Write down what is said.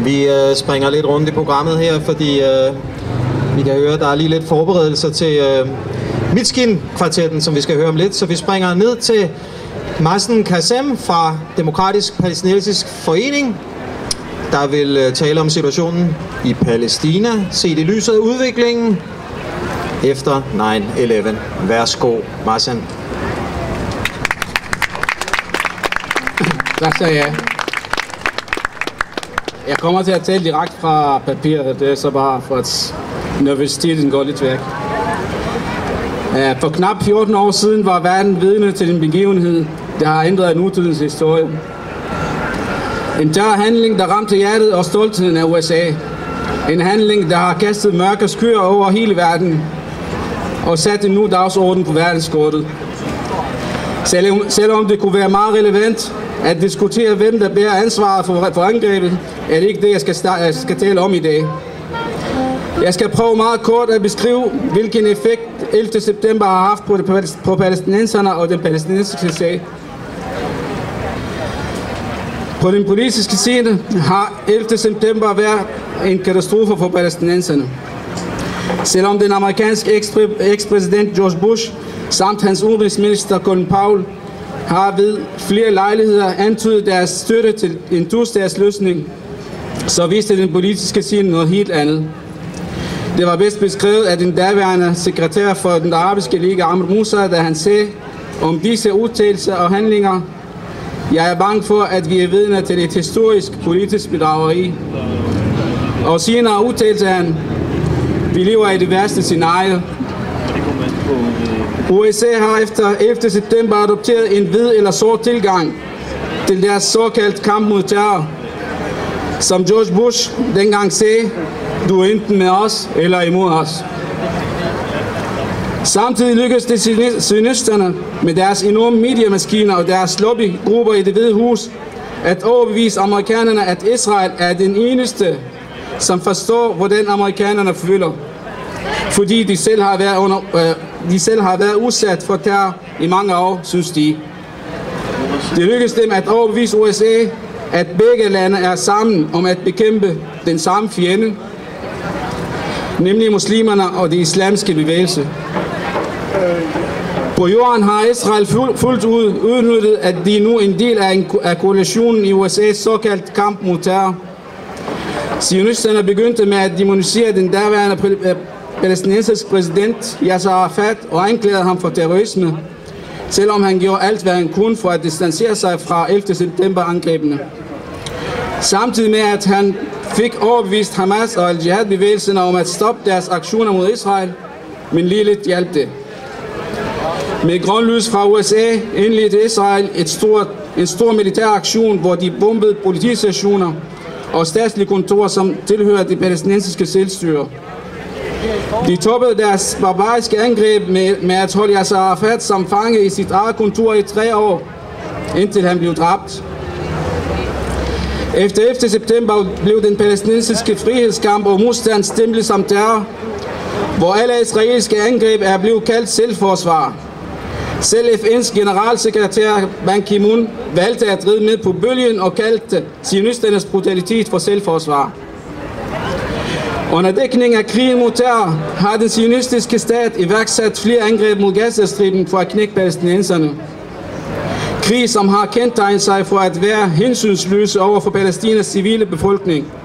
Vi springer lidt rundt i programmet her, fordi vi kan høre, at der er lige lidt forberedelser til Mitskin-kvartetten, som vi skal høre om lidt. Så vi springer ned til Mazen Kassem fra Demokratisk Palæstinensisk Forening, der vil tale om situationen i Palæstina, set i lyset af udviklingen efter 9/11. Værsgo, Mazen. Tak skal jeg. Jeg kommer til at tale direkte fra papiret, det er så bare for at nervøsiteten går lidt væk. For knap 14 år siden var verden vidne til en begivenhed, der har ændret nutidens historie. En terrorhandling, der ramte hjertet og stoltheden af USA. En handling, der har kastet mørke skyer over hele verden og sat en ny dagsorden på verdenskortet. Selvom det kunne være meget relevant at diskutere, hvem der bærer ansvaret for angrebet, er det ikke det, jeg skal tale om i dag. Jeg skal prøve meget kort at beskrive, hvilken effekt 11. september har haft på palæstinenserne og den palæstinensiske sag. På den politiske side har 11. september været en katastrofe for palæstinenserne. Selvom den amerikanske ekspræsident George Bush samt hans udenrigsminister Colin Powell har ved flere lejligheder antydet deres støtte til en to-statsløsning, så viste den politiske side noget helt andet. Det var bedst beskrevet af den daværende sekretær for den arabiske liga, Ahmed Musa, da han sagde om disse udtalelser og handlinger: "Jeg er bange for, at vi er vidner til et historisk politisk bedrageri." Og senere udtalte han: "Vi lever i det værste scenarie." USA har efter 11. september adopteret en hvid eller sort tilgang til deres såkaldt kamp mod terror. Som George Bush dengang sagde: "Du er enten med os eller imod os." Samtidig lykkedes det sionisterne med deres enorme mediemaskiner og deres lobbygrupper i Det Hvide Hus at overbevise amerikanerne, at Israel er den eneste, som forstår, hvordan amerikanerne føler, fordi de selv har været udsat for terror i mange år, synes de. Det lykkedes dem at overbevise USA, at begge lande er sammen om at bekæmpe den samme fjende, nemlig muslimerne og det islamiske bevægelse. På jorden har Israel fuldt ud udnyttet, at de nu er en del af koalitionen i USA's såkaldt kamp mod terror. Sionisterne begyndte med at demonisere den daværende palæstinensiske præsident Yasser Arafat og anklagede ham for terrorisme, selvom han gjorde alt, hvad han kunne for at distancere sig fra 11. september-angrebene. Samtidig med at han fik overbevist Hamas og al-Jihad-bevægelsen om at stoppe deres aktioner mod Israel, men lige lidt hjalp det. Med grundlys fra USA indledte Israel en stor militær aktion, hvor de bombede politistationer og statslige kontorer, som tilhører det palæstinensiske selvstyre. De toppede deres barbariske angreb med at holde Yasser Arafat som fange i sit eget kontor i 3 år, indtil han blev dræbt. Efter 11. september blev den palæstinensiske frihedskamp og modstand stemplet som terror, hvor alle israelske angreb er blevet kaldt selvforsvar. Selv FN's generalsekretær Ban Ki-moon valgte at ride med på bølgen og kaldte sionisternes brutalitet for selvforsvar. Under dækning af krigen mod terror har den sionistiske stat iværksat flere angreb mod Gazastriben for at knække palæstinenserne. Krig, som har kendetegnet sig for at være hensynsløse over for Palæstinas civile befolkning.